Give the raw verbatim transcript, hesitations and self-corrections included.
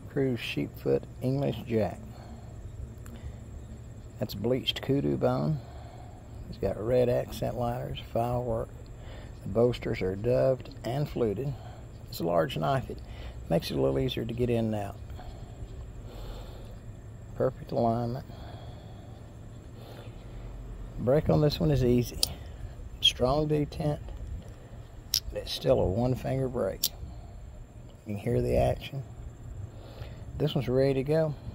Crew Sheepsfoot English Jack. That's bleached kudu bone. It's got red accent liners, file work. The bolsters are doved and fluted. It's a large knife. It makes it a little easier to get in and out. Perfect alignment. Brake on this one is easy. Strong detent. It's still a one finger brake. You can hear the action. This one's ready to go.